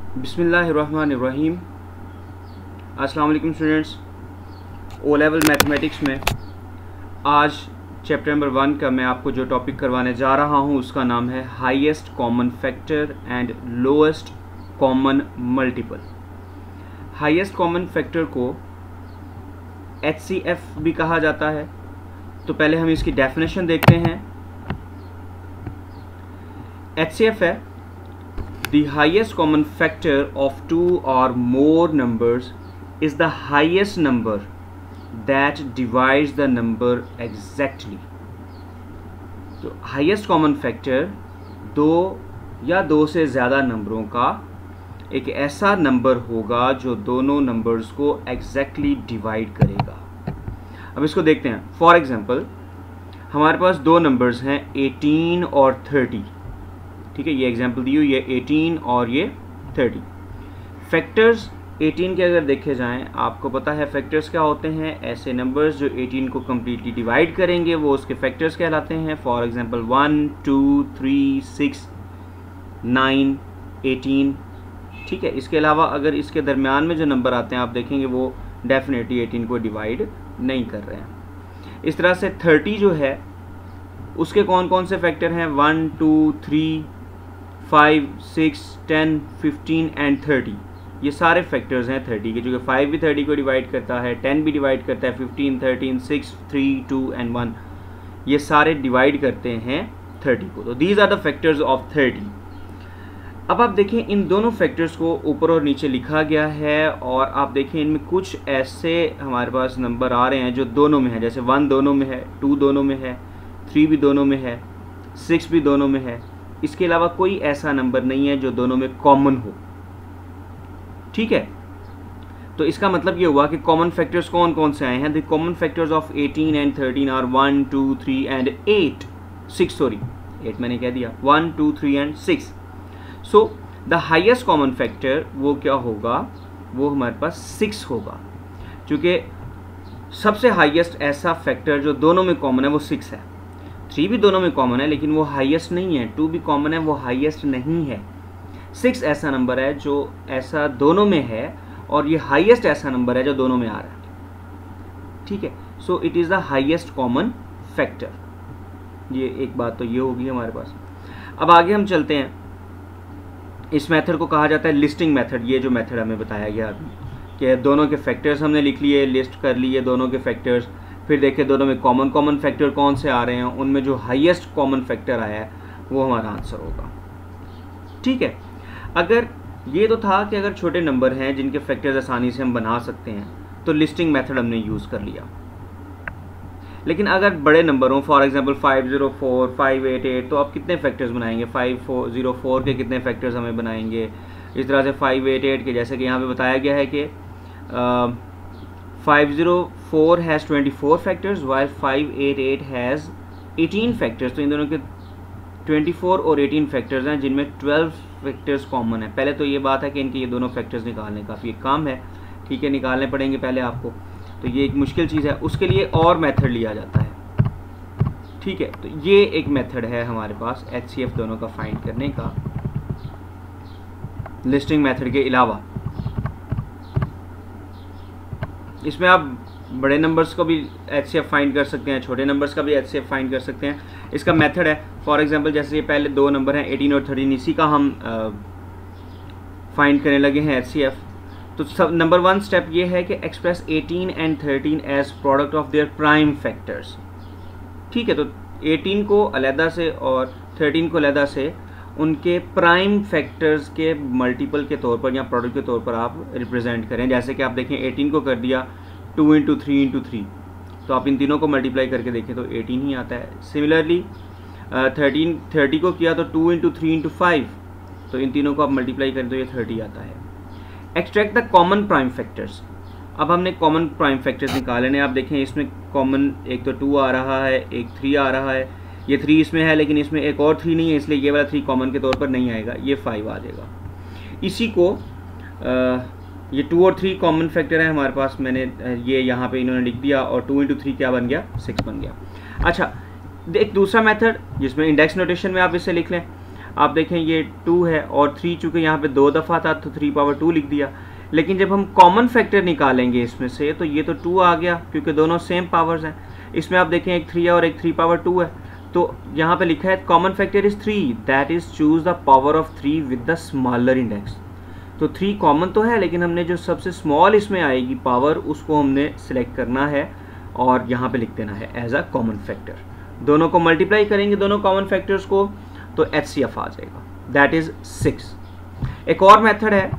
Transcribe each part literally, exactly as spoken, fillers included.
बिस्मिल्लाहिर्रहमानिर्रहीम। अस्सलाम वालेकुम स्टूडेंट्स। ओ लेवल मैथमेटिक्स में आज चैप्टर नंबर वन का मैं आपको जो टॉपिक करवाने जा रहा हूँ उसका नाम है highest common factor and lowest common multiple. Highest common factor को एच सी एफ भी कहा जाता है। तो पहले हम इसकी डेफिनेशन देखते हैं। एच सी एफ है The highest common factor of two or more numbers is the highest number that divides the number exactly. तो highest common factor दो या दो से ज़्यादा नंबरों का एक ऐसा नंबर होगा जो दोनों नंबर्स को exactly divide करेगा। अब इसको देखते हैं। फॉर एग्जाम्पल हमारे पास दो नंबर्स हैं एटीन और थर्टी। ठीक है, ये एग्जाम्पल दी हुई है एटीन और ये थर्टी। फैक्टर्स एटीन के अगर देखे जाएं, आपको पता है फैक्टर्स क्या होते हैं। ऐसे नंबर्स जो एटीन को कम्प्लीटली डिवाइड करेंगे वो उसके फैक्टर्स कहलाते हैं। For example one, two, three, six, nine, eighteen. ठीक है, इसके अलावा अगर इसके दरमियान में जो नंबर आते हैं आप देखेंगे वो डेफिनेटली एटीन को डिवाइड नहीं कर रहे हैं। इस तरह से थर्टी जो है उसके कौन कौन से फैक्टर हैं, one, two, three, five, six, ten, fifteen and thirty. ये सारे फैक्टर्स हैं थर्टी के, जो कि फाइव भी थर्टी को डिवाइड करता है, टेन भी डिवाइड करता है, fifteen, thirteen, six, three, two and one, ये सारे डिवाइड करते हैं थर्टी को। तो these are the factors of thirty. अब आप देखें इन दोनों फैक्टर्स को ऊपर और नीचे लिखा गया है और आप देखें इनमें कुछ ऐसे हमारे पास नंबर आ रहे हैं जो दोनों में है। जैसे वन दोनों में है, टू दोनों में है, थ्री भी दोनों में है, सिक्स भी दोनों में है। इसके अलावा कोई ऐसा नंबर नहीं है जो दोनों में कॉमन हो। ठीक है, तो इसका मतलब ये हुआ कि कॉमन फैक्टर्स कौन कौन से आए हैं। The common factors of eighteen and thirteen are one, two, three and eight. Six sorry eight मैंने कह दिया, one, two, three and six. So the highest common factor वो क्या होगा, वो हमारे पास सिक्स होगा। क्योंकि सबसे हाईएस्ट ऐसा फैक्टर जो दोनों में कॉमन है वो सिक्स है। थ्री भी दोनों में कॉमन है लेकिन वो हाईएस्ट नहीं है। टू भी कॉमन है, वो हाईएस्ट नहीं है। सिक्स ऐसा नंबर है जो ऐसा दोनों में है और ये हाईएस्ट ऐसा नंबर है जो दोनों में आ रहा है। ठीक है, so it is the highest common factor. ये एक बात तो ये होगी हमारे पास। अब आगे हम चलते हैं। इस मेथड को कहा जाता है लिस्टिंग मेथड। ये जो मेथड हमें बताया गया अभी कि दोनों के फैक्टर्स हमने लिख लिए, लिस्ट कर लिए दोनों के फैक्टर्स, फिर देखें दोनों में कॉमन कॉमन फैक्टर कौन से आ रहे हैं, उनमें जो हाईएस्ट कॉमन फैक्टर आया है वो हमारा आंसर होगा। ठीक है, अगर ये तो था कि अगर छोटे नंबर हैं जिनके फैक्टर्स आसानी से हम बना सकते हैं तो लिस्टिंग मेथड हमने यूज़ कर लिया। लेकिन अगर बड़े नंबर हों, for example five zero four, five eight eight, तो आप कितने फैक्टर्स बनाएंगे। फाइव फोर ज़ीरो फोर के कितने फैक्टर्स हमें बनाएंगे। इस तरह से फाइव एट एट के, जैसे कि यहाँ पे बताया गया है कि five zero four has twenty four factors while five eight eight has eighteen factors. तो इन दोनों के ट्वेंटी फोर और एटीन फैक्टर्स हैं जिनमें ट्वेल्व फैक्टर्स कॉमन है। पहले तो ये बात है कि इनके ये दोनों फैक्टर्स निकालने काफ़ी काम है। ठीक है, निकालने पड़ेंगे पहले आपको, तो ये एक मुश्किल चीज़ है। उसके लिए और मेथड लिया जाता है। ठीक है, तो ये एक मेथड है हमारे पास एच सी एफ दोनों का फाइंड करने का, लिस्टिंग मेथड के अलावा। इसमें आप बड़े नंबर्स को भी एच सी एफ फाइंड कर सकते हैं, छोटे नंबर्स का भी एच सी एफ फाइंड कर सकते हैं। इसका मेथड है, फॉर एग्जांपल जैसे ये पहले दो नंबर हैं एटीन और थर्टीन, इसी का हम फाइंड करने लगे हैं एच सी एफ। तो सब नंबर वन स्टेप ये है कि express eighteen and thirteen as product of their prime factors. ठीक है, तो एटीन को अलहदा से और थर्टीन को अलहदा से उनके प्राइम फैक्टर्स के मल्टीपल के तौर पर या प्रोडक्ट के तौर पर आप रिप्रेजेंट करें। जैसे कि आप देखें एटीन को कर दिया two into three into three, तो आप इन तीनों को मल्टीप्लाई करके देखें तो एटीन ही आता है। सिमिलरली थर्टीन थर्टी को किया तो two into three into five, तो इन तीनों को आप मल्टीप्लाई करें तो ये थर्टी आता है। Extract the common prime factors. अब हमने कॉमन प्राइम फैक्टर्स निकाले हैं। आप देखें इसमें कॉमन एक तो टू आ रहा है, एक थ्री आ रहा है। ये थ्री इसमें है लेकिन इसमें एक और थ्री नहीं है, इसलिए ये वाला थ्री कॉमन के तौर पर नहीं आएगा, ये फाइव आ जाएगा। इसी को आ, ये टू और थ्री कॉमन फैक्टर है हमारे पास, मैंने ये यहाँ पे इन्होंने लिख दिया, और टू इंटू थ्री क्या बन गया, सिक्स बन गया। अच्छा, एक दूसरा मेथड जिसमें इंडेक्स नोटेशन में आप इसे लिख लें। आप देखें ये टू है और थ्री चूँकि यहाँ पे दो दफ़ा था तो थ्री पावर टू लिख दिया। लेकिन जब हम कॉमन फैक्टर निकालेंगे इसमें से तो ये तो टू आ गया क्योंकि दोनों सेम पावर्स हैं। इसमें आप देखें एक थ्री है और एक थ्री पावर टू है, तो यहाँ पे लिखा है common factor is three, that is choose the power of three with the smaller index. तो थ्री कॉमन तो है लेकिन हमने जो सबसे स्मॉल इसमें आएगी पावर उसको हमने सिलेक्ट करना है और यहाँ पे लिख देना है एज अ कॉमन फैक्टर। दोनों को मल्टीप्लाई करेंगे दोनों कॉमन फैक्टर्स को तो एच सी एफ आ जाएगा, दैट इज़ सिक्स। एक और मेथड है,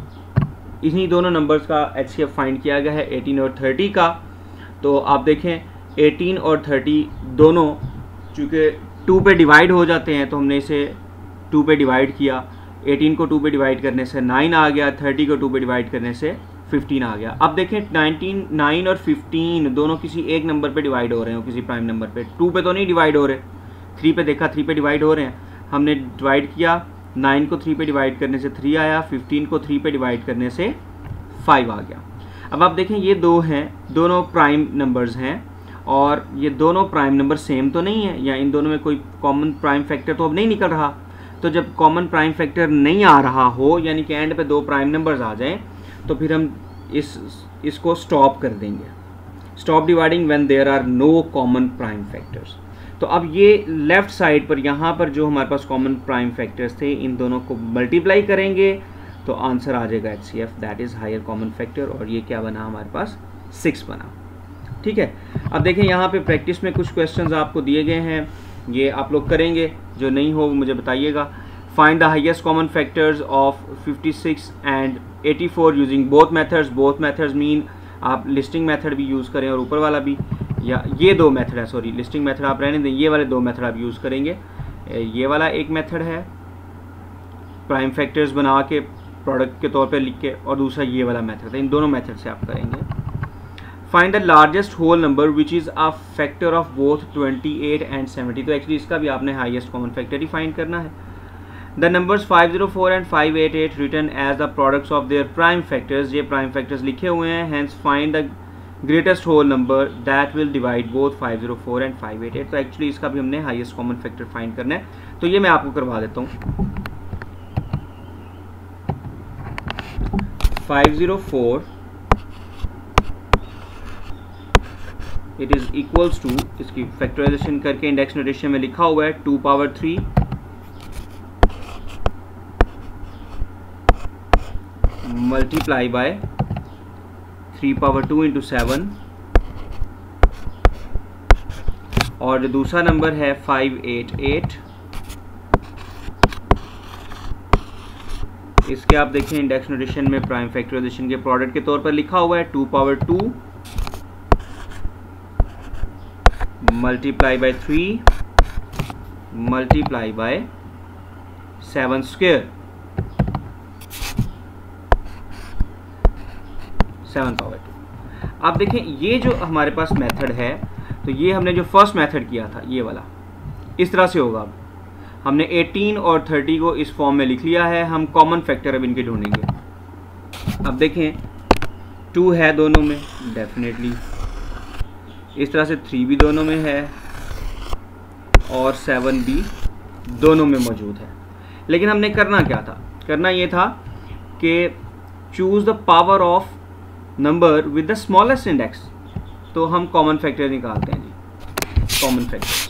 इन्हीं दोनों नंबर्स का एच सी एफ फाइंड किया गया है एटीन और थर्टी का। तो आप देखें एटीन और थर्टी दोनों चूँकि टू पे डिवाइड हो जाते हैं तो हमने इसे टू पे डिवाइड किया। एटीन को टू पे डिवाइड करने से नाइन आ गया, थर्टी को टू पे डिवाइड करने से फिफ्टीन आ गया। अब देखें नाइनटीन नाइन और फिफ्टीन दोनों किसी एक नंबर पे डिवाइड हो रहे हैं, किसी प्राइम नंबर पे। टू पे तो नहीं डिवाइड हो रहे, थ्री पे देखा थ्री पे डिवाइड हो रहे हैं। हमने डिवाइड किया, नाइन को थ्री पे डिवाइड करने से थ्री आया, फिफ्टीन को थ्री पे डिवाइड करने से फाइव आ गया। अब आप देखें ये दो हैं, दोनों प्राइम नंबर्स हैं और ये दोनों प्राइम नंबर सेम तो नहीं है, या इन दोनों में कोई कॉमन प्राइम फैक्टर तो अब नहीं निकल रहा। तो जब कॉमन प्राइम फैक्टर नहीं आ रहा हो, यानी कि एंड पे दो प्राइम नंबर्स आ जाएं, तो फिर हम इस इसको स्टॉप कर देंगे, stop dividing when there are no common prime factors. तो अब ये लेफ्ट साइड पर यहाँ पर जो हमारे पास कॉमन प्राइम फैक्टर्स थे इन दोनों को मल्टीप्लाई करेंगे तो आंसर आ जाएगा H C F, that is higher common factor. और ये क्या बना हमारे पास, सिक्स बना। ठीक है, अब देखें यहाँ पे प्रैक्टिस में कुछ क्वेश्चंस आपको दिए गए हैं, ये आप लोग करेंगे, जो नहीं हो मुझे बताइएगा। Find the highest common factors of fifty six and eighty four using both methods. Both methods mean आप लिस्टिंग मेथड भी यूज़ करें और ऊपर वाला भी, या ये दो मेथड है, सॉरी लिस्टिंग मेथड आप रहने दें, ये वाले दो मेथड आप यूज़ करेंगे। ये वाला एक मेथड है प्राइम फैक्टर्स बना के प्रोडक्ट के तौर पे लिख के, और दूसरा ये वाला मेथड है। इन दोनों मेथड से आप करेंगे। Find the largest whole number which is a factor of both twenty eight and seventy. तो एक्चुअली इसका भी आपने हाईएस्ट कॉमन फैक्टर ही फाइंड करना है। The numbers five zero four and five eight eight written as the products of their prime factors. ये prime factors लिखे हुए हैं, hence find the greatest whole number that will divide both five zero four and five eight eight. तो actually इसका भी हमने highest common factor find करना है, तो ये मैं आपको करवा देता हूँ। Five zero four it is equals to, इसकी फैक्टराइजेशन करके इंडेक्स नोटेशन में लिखा हुआ है two power three multiply by three power two into seven, और जो दूसरा नंबर है फाइव एट एट, इसके आप देखें इंडेक्स नोटेशन में प्राइम फैक्टराइजेशन के प्रोडक्ट के तौर पर लिखा हुआ है two power two multiply by three multiply by seven square, seven power two. आप देखें ये जो हमारे पास मेथड है, तो ये हमने जो फर्स्ट मेथड किया था ये वाला इस तरह से होगा। अब हमने एटीन और थर्टी को इस फॉर्म में लिख लिया है, हम कॉमन फैक्टर अब इनके ढूंढेंगे। अब देखें टू है दोनों में डेफिनेटली, इस तरह से थ्री भी दोनों में है और सेवन भी दोनों में मौजूद है। लेकिन हमने करना क्या था, करना ये था कि choose the power of number with the smallest index. तो हम कॉमन फैक्टर निकालते हैं जी, कॉमन फैक्टर।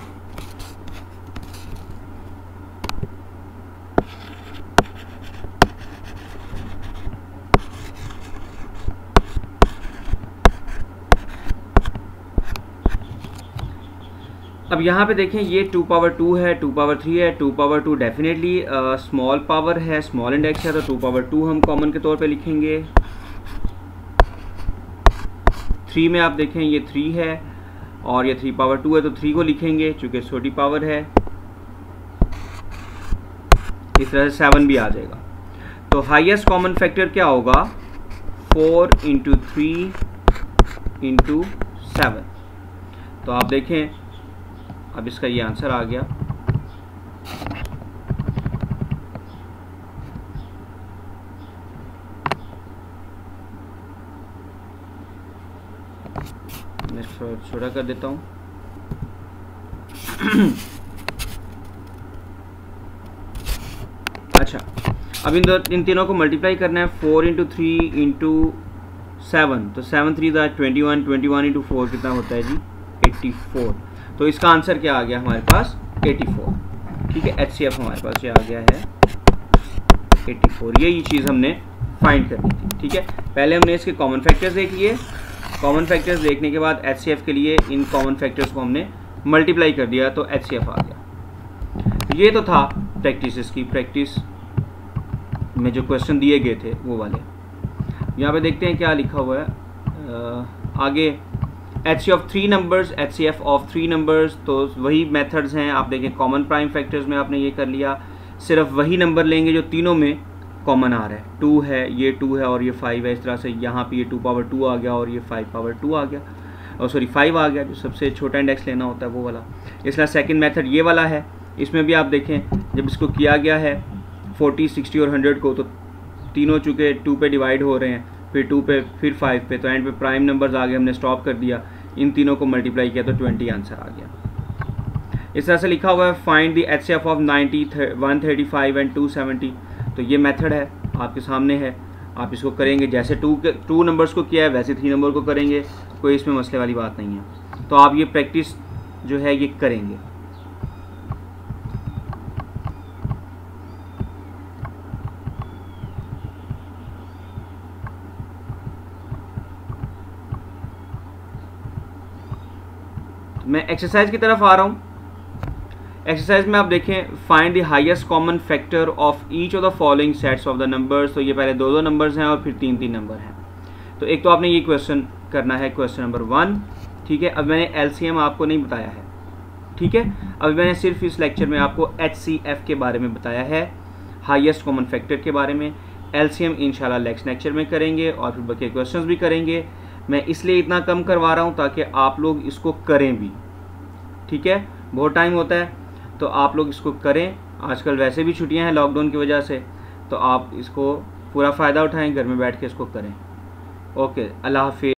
अब यहाँ पे देखें ये टू पावर टू है, टू पावर थ्री है, two power two definitely small power है, स्मॉल इंडेक्स है, तो टू पावर टू हम कॉमन के तौर पे लिखेंगे। थ्री में आप देखें ये थ्री है और ये थ्री पावर टू है, तो थ्री को लिखेंगे चूँकि छोटी पावर है। इस तरह से सेवन भी आ जाएगा। तो हाईएस्ट कॉमन फैक्टर क्या होगा, four into three into seven. तो आप देखें अब इसका ये आंसर आ गया। मैं छोटा कर देता हूँ। अब इन दो इन तीनों को मल्टीप्लाई करना है, four into three into seven, तो सेवन थ्री दा twenty one, twenty one into four कितना होता है जी एट्टी फोर। तो इसका आंसर क्या आ गया हमारे पास एट्टी फोर। ठीक है, एच सी एफ हमारे पास ये आ गया है एट्टी फोर। यही चीज़ हमने फाइंड करनी थी। ठीक है, पहले हमने इसके कॉमन फैक्टर्स देख लिए, कॉमन फैक्टर्स देखने के बाद एच सी एफ के लिए इन कॉमन फैक्टर्स को हमने मल्टीप्लाई कर दिया तो एच सी एफ आ गया। ये तो था प्रैक्टिस की, प्रैक्टिस में जो क्वेश्चन दिए गए थे वो वाले। यहाँ पे देखते हैं क्या लिखा हुआ है आ, आगे H C of three numbers, H C F of three numbers, तो वही मेथड्स हैं। आप देखें कॉमन प्राइम फैक्टर्स में आपने ये कर लिया, सिर्फ वही नंबर लेंगे जो तीनों में कॉमन आ रहा है। टू है, ये टू है और ये फाइव है, इस तरह से यहाँ पे ये टू पावर टू आ गया और ये फाइव पावर टू आ गया, और सॉरी फाइव आ गया, जो सबसे छोटा इंडेक्स लेना होता है वो वाला। इसलिए सेकंड मेथड ये वाला है। इसमें भी आप देखें जब इसको किया गया है फोर्टी, सिक्सटी और हंड्रेड को, तो तीनों चूँकि टू पे डिवाइड हो रहे हैं, फिर टू पे, फिर फाइव पे, तो एंड पे प्राइम नंबर्स आ गए, हमने स्टॉप कर दिया, इन तीनों को मल्टीप्लाई किया तो ट्वेंटी आंसर आ गया। इस तरह से लिखा हुआ है find the H C F of ninety, one thirty five and two seventy. तो ये मेथड है आपके सामने है, आप इसको करेंगे जैसे टू के टू नंबर्स को किया है वैसे थ्री नंबर को करेंगे, कोई इसमें मसले वाली बात नहीं है। तो आप ये प्रैक्टिस जो है ये करेंगे। मैं एक्सरसाइज की तरफ आ रहा हूँ। एक्सरसाइज में आप देखें find the highest common factor of each of the following sets of the numbers. तो ये पहले दो दो नंबर्स हैं और फिर तीन तीन नंबर हैं। तो एक तो आपने ये क्वेश्चन करना है, क्वेश्चन नंबर वन। ठीक है, अब मैंने एलसीएम आपको नहीं बताया है। ठीक है, अब मैंने सिर्फ इस लेक्चर में आपको एचसीएफ के बारे में बताया है, हाईएस्ट कॉमन फैक्टर के बारे में। एलसीएम इंशाल्लाह नेक्स्ट लेक्चर में करेंगे और फिर बाकी क्वेश्चंस भी करेंगे। मैं इसलिए इतना कम करवा रहा हूँ ताकि आप लोग इसको करें भी। ठीक है, बहुत टाइम होता है तो आप लोग इसको करें। आजकल वैसे भी छुट्टियां हैं लॉकडाउन की वजह से, तो आप इसको पूरा फ़ायदा उठाएं, घर में बैठ के इसको करें। ओके, अल्लाह हाफिज़।